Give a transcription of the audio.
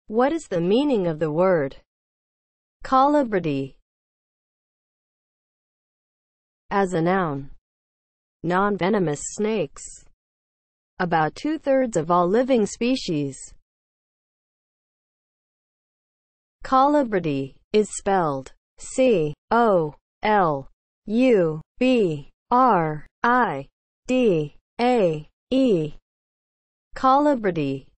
What is the meaning of the word COLUBRIDAE? As a noun, non-venomous snakes. About 2/3 of all living species. COLUBRIDAE is spelled COLUBRIDAE. COLUBRIDAE.